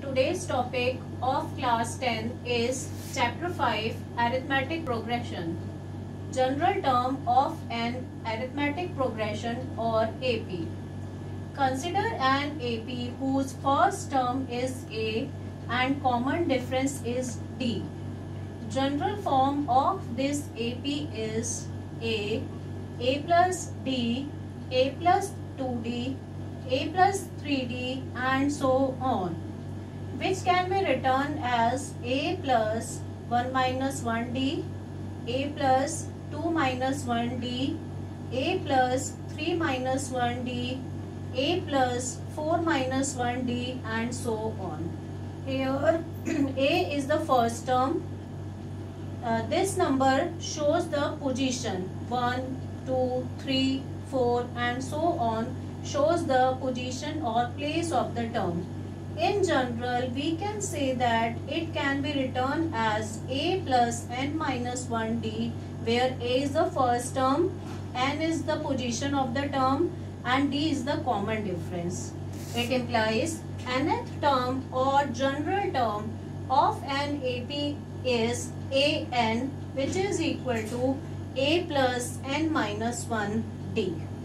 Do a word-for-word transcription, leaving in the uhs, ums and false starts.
today's topic of class ten is chapter five, arithmetic progression. General term of an arithmetic progression or A P. Consider an A P whose first term is A and common difference is D. General form of this A P is A, A plus D, A plus two D, A plus three D and so on, which can be written as A plus one minus one D, A plus two minus one D, A plus three minus one D, A plus four minus one D and so on. Here A is the first term. Uh, this number shows the position one, two, three, four and so on, shows the position or place of the term. In general, we can say that it can be written as A plus n minus one D, where A is the first term, n is the position of the term and D is the common difference. It implies nth term or general term of an A P is an, which is equal to A plus n minus one D.